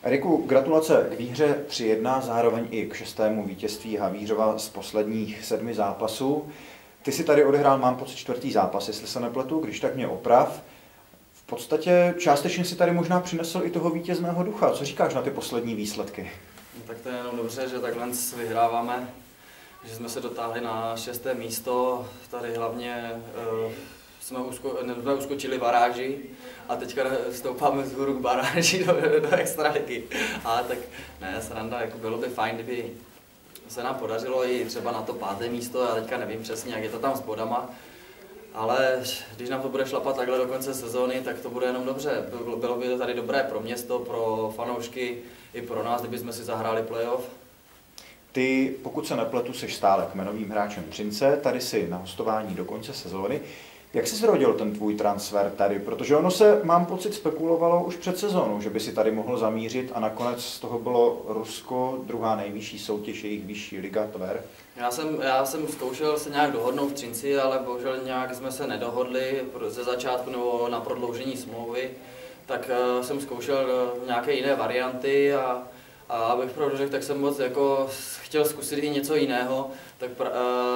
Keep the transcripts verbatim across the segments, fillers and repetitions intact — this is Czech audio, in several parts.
Eriku, gratulace k výhře tři jedna, zároveň i k šestému vítězství Havířova z posledních sedmi zápasů. Ty si tady odehrál, mám pocit, čtvrtý zápas, jestli se nepletu, když tak mě oprav. V podstatě částečně si tady možná přinesl i toho vítězného ducha. Co říkáš na ty poslední výsledky? No, tak to je jenom dobře, že takhle vyhráváme, že jsme se dotáhli na šesté místo. Tady hlavně uh, jsme, usko, jsme uskočili baráži a teďka stoupáme vzhůru k baráži do, do, do extraligy. A tak ne, sranda, jako bylo by fajn, kdyby se nám podařilo i třeba na to páté místo, já teďka nevím přesně, jak je to tam s bodama, ale když nám to bude šlapat takhle do konce sezóny, tak to bude jenom dobře. Bylo by to tady dobré pro město, pro fanoušky, i pro nás, kdyby jsme si zahráli playoff. Ty, pokud se nepletu, jsi stále kmenovým hráčem Třince, tady si na hostování do konce sezóny. Jak jsi zrodil ten tvůj transfer tady? Protože ono se, mám pocit, spekulovalo už před sezónou, že by si tady mohl zamířit a nakonec z toho bylo Rusko, druhá nejvyšší soutěž, jejich vyšší liga, Tver. Já jsem, já jsem zkoušel se nějak dohodnout v Třinci, ale bohužel nějak jsme se nedohodli ze začátku nebo na prodloužení smlouvy, tak uh, jsem zkoušel uh, nějaké jiné varianty a, a abych pravdu řekl, tak jsem moc jako chtěl zkusit i něco jiného, tak uh,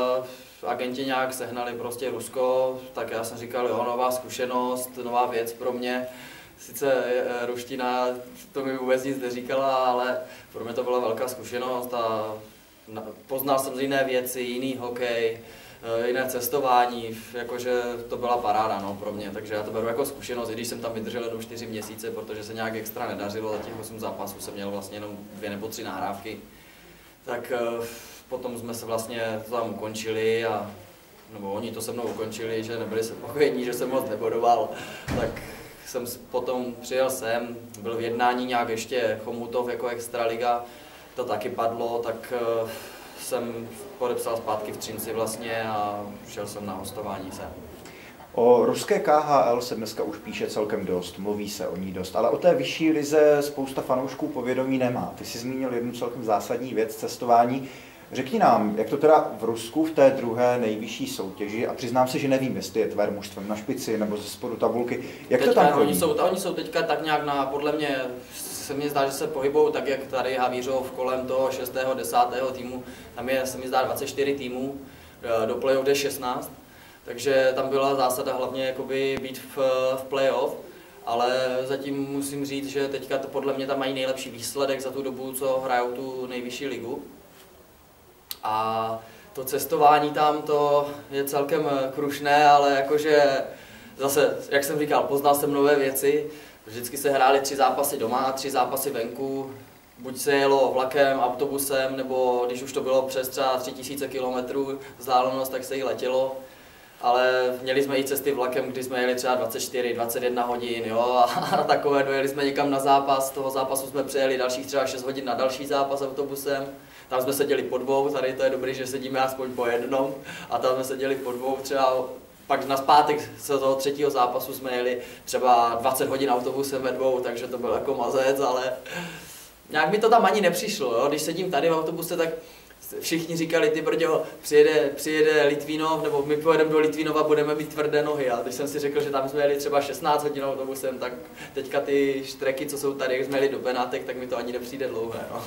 agenti nějak sehnali prostě Rusko, tak já jsem říkal, jo, nová zkušenost, nová věc pro mě. Sice ruština to mi vůbec nic neříkala, ale pro mě to byla velká zkušenost a poznal jsem jiné věci, jiný hokej, jiné cestování, jakože to byla paráda, no, pro mě, takže já to beru jako zkušenost, i když jsem tam vydržel jenom čtyři měsíce, protože se nějak extra nedařilo, za těch osm zápasů jsem měl vlastně jenom dvě nebo tři nahrávky, tak potom jsme se vlastně to tam ukončili, a, nebo oni to se mnou ukončili, že nebyli spokojení, že jsem moc nebodoval, tak jsem potom přijel sem, byl v jednání nějak ještě Chomutov jako extraliga, to taky padlo, tak uh, jsem podepsal zpátky v Třinci vlastně a šel jsem na hostování sem. O ruské K H L se dneska už píše celkem dost, mluví se o ní dost, ale o té vyšší lize spousta fanoušků povědomí nemá. Ty jsi zmínil jednu celkem zásadní věc, cestování. Řekni nám, jak to teda v Rusku v té druhé nejvyšší soutěži, a přiznám se, že nevím, jestli je Tver mužstvem na špici nebo ze spodu tabulky, jak teďka, to tam chodí? Oni jsou, oni jsou teďka tak nějak na, podle mě, se mi zdá, že se pohybou tak, jak tady Havířov kolem toho šestého desátého týmu, tam je, se mi zdá, dvacet čtyři týmů, do playoff jde šestnáct, takže tam byla zásada hlavně jakoby být v, v playoff, ale zatím musím říct, že teďka to podle mě tam mají nejlepší výsledek za tu dobu, co hrajou tu nejvyšší ligu. A to cestování tam to je celkem krušné, ale jakože zase, jak jsem říkal, poznal jsem nové věci. Vždycky se hrály tři zápasy doma, tři zápasy venku. Buď se jelo vlakem, autobusem, nebo když už to bylo přes třeba tři tisíce kilometrů vzdálenost, tak se jí letělo. Ale měli jsme i cesty vlakem, kdy jsme jeli třeba dvacet čtyři, dvacet jedna hodin, jo, a takové, dojeli jsme někam na zápas, z toho zápasu jsme přejeli dalších třeba šest hodin na další zápas autobusem. Tam jsme seděli po dvou, tady to je dobrý, že sedíme aspoň po jednom, a tam jsme seděli po dvou, třeba pak nazpátek z toho třetího zápasu jsme jeli třeba dvacet hodin autobusem ve dvou, takže to byl jako mazec, ale nějak mi to tam ani nepřišlo, jo. Když sedím tady v autobuse, tak všichni říkali, ty brďo, přijede, přijede Litvínov, nebo my pojedeme do Litvínova, budeme mít tvrdé nohy. A když jsem si řekl, že tam jsme jeli třeba šestnáct hodin autobusem, tak teďka ty štreky, co jsou tady, jak jsme jeli do Benátek, tak mi to ani nepřijde dlouhé. No.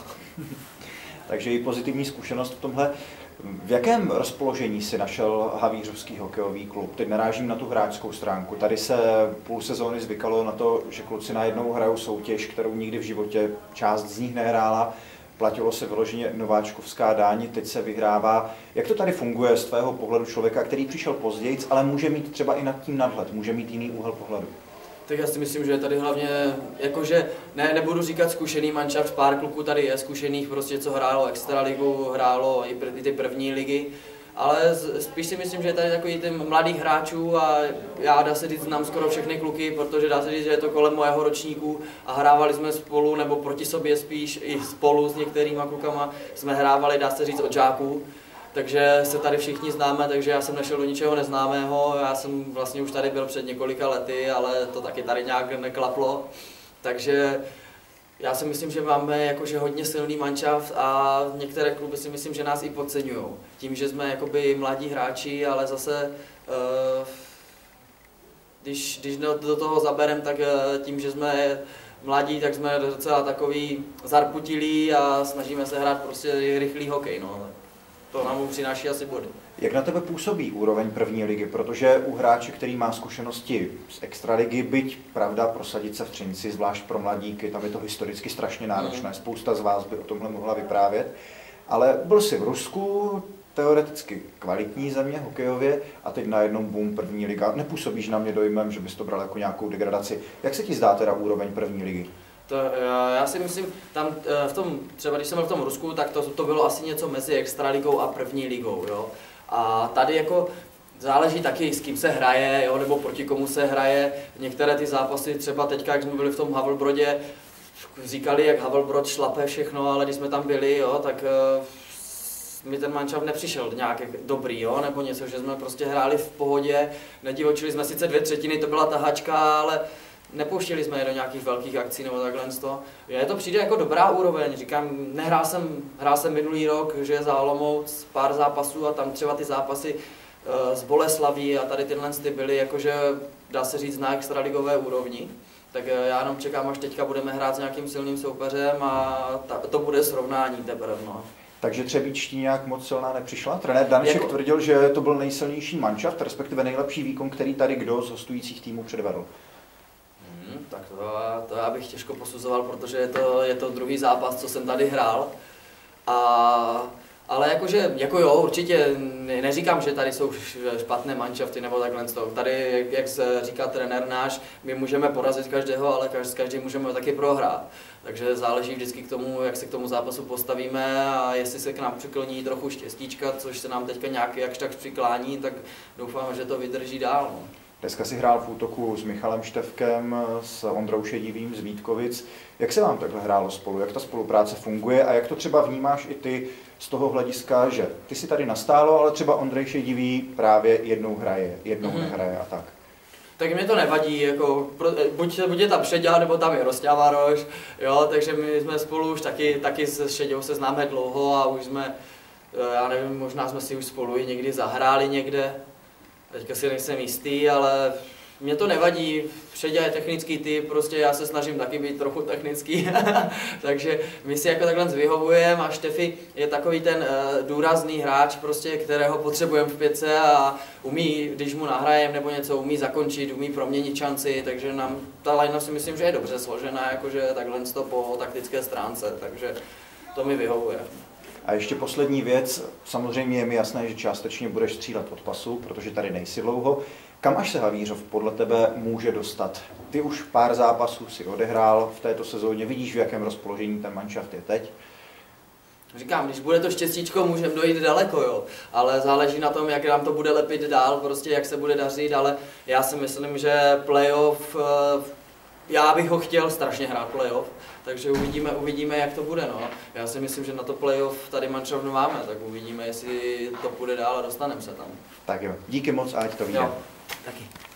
Takže i pozitivní zkušenost v tomhle. V jakém rozpoložení si našel Havířovský hokejový klub? Teď narážím na tu hráčskou stránku. Tady se půl sezóny zvykalo na to, že kluci najednou hrajou soutěž, kterou nikdy v životě část z nich nehrála. Platilo se vyloženě nováčkovská dáň, teď se vyhrává. Jak to tady funguje z tvého pohledu člověka, který přišel později, ale může mít třeba i nad tím nadhled, může mít jiný úhel pohledu? Tak já si myslím, že tady hlavně, jakože ne, nebudu říkat zkušený manšaft, pár kluků tady je zkušených, prostě co hrálo extraligu, hrálo i, pr- i ty první ligy, ale z, spíš si myslím, že je tady takový ty mladých hráčů a já dá se říct, znám skoro všechny kluky, protože dá se říct, že je to kolem mojeho ročníku a hrávali jsme spolu, nebo proti sobě spíš i spolu s některýma klukama jsme hrávali, dá se říct, od žáků. Takže se tady všichni známe, takže já jsem nešel do ničeho neznámého, já jsem vlastně už tady byl před několika lety, ale to taky tady nějak neklaplo. Takže já si myslím, že máme jakože hodně silný manšaft a některé kluby si myslím, že nás i podceňují. Tím, že jsme jakoby mladí hráči, ale zase když, když do toho zaberem, tak tím, že jsme mladí, tak jsme docela takový zarputilí a snažíme se hrát prostě rychlý hokej. No. To nám přináší asi body. Jak na tebe působí úroveň první ligy? Protože u hráče, který má zkušenosti z extraligy, byť pravda prosadit se v Třinci, zvlášť pro mladíky, tam je to historicky strašně náročné. Spousta z vás by o tomhle mohla vyprávět. Ale byl jsi v Rusku, teoreticky kvalitní země hokejově a teď najednou boom první liga. Nepůsobíš na mě dojmem, že bys to bral jako nějakou degradaci. Jak se ti zdá teda úroveň první ligy? To, já si myslím, tam v tom, třeba když jsem byl v tom Rusku, tak to, to bylo asi něco mezi extraligou a první ligou, jo. A tady jako záleží taky, s kým se hraje, jo, nebo proti komu se hraje. Některé ty zápasy, třeba teďka, jak jsme byli v tom Havelbrodě, říkali, jak Havelbrod šlape všechno, ale když jsme tam byli, jo, tak uh, mi ten manšaft nepřišel nějak dobrý, jo, nebo něco, že jsme prostě hráli v pohodě, nedivočili jsme sice dvě třetiny, to byla tahačka, ale nepouštěli jsme je do nějakých velkých akcí nebo takhle. Mně to přijde jako dobrá úroveň, říkám, nehrál jsem, hrál jsem minulý rok, že je za Olomouc pár zápasů a tam třeba ty zápasy uh, z Boleslaví a tady tyhle ty byly jakože, dá se říct, na extraligové úrovni. Tak uh, já jenom čekám, až teďka budeme hrát s nějakým silným soupeřem a ta, to bude srovnání teprve. No. Takže Třebíčtí nějak moc silná nepřišla? Trenér Daneček jako... tvrdil, že to byl nejsilnější manšaft, respektive nejlepší výkon, který tady kdo z hostujících týmů předvedl. Hmm, tak to, to já bych těžko posuzoval, protože je to, je to druhý zápas, co jsem tady hrál. A, ale jakože, jako jo, určitě neříkám, že tady jsou špatné manšafty nebo takhle. Tady, jak se říká trenér náš, my můžeme porazit každého, ale s každým můžeme taky prohrát. Takže záleží vždycky k tomu, jak se k tomu zápasu postavíme a jestli se k nám přikloní trochu štěstíčka, což se nám teďka nějak jakž tak přiklání, tak doufám, že to vydrží dál. No. Dneska si hrál v útoku s Michalem Števkem, s Ondrou Šedivým z Vítkovic. Jak se vám takhle hrálo spolu? Jak ta spolupráce funguje a jak to třeba vnímáš i ty z toho hlediska, že ty si tady nastálo, ale třeba Ondrej Šedivý právě jednou hraje, jednou mm-hmm. nehraje a tak? Tak mě to nevadí, jako, buď, buď je tam Šeďa, nebo tam je Rosťávaroš, jo, takže my jsme spolu už taky, taky s Šeďou se známe dlouho a už jsme, já nevím, možná jsme si už spolu i někdy zahráli někde, teďka si nejsem jistý, ale mě to nevadí, Šeďa je technický typ, prostě já se snažím taky být trochu technický, takže my si jako takhle vyhovujeme a Štefi je takový ten uh, důrazný hráč, prostě, kterého potřebujeme v pětce a umí, když mu nahrajeme nebo něco, umí zakončit, umí proměnit šanci, takže nám ta line si myslím, že je dobře složená, jakože takhle to po taktické stránce, takže to mi vyhovuje. A ještě poslední věc, samozřejmě je mi jasné, že částečně budeš střílet od pasu, protože tady nejsi dlouho. Kam až se Havířov podle tebe může dostat? Ty už pár zápasů si odehrál v této sezóně, vidíš, v jakém rozpoložení ten manšaft je teď? Říkám, když bude to štěstíčko, můžeme dojít daleko, jo. Ale záleží na tom, jak nám to bude lepit dál, prostě jak se bude dařit, ale já si myslím, že playoff, já bych ho chtěl strašně hrát playoff, takže uvidíme, uvidíme, jak to bude, no. Já si myslím, že na to playoff tady manšafnu máme, tak uvidíme, jestli to půjde dál a dostaneme se tam. Tak jo, díky moc a ať to vyjde. Jo, taky.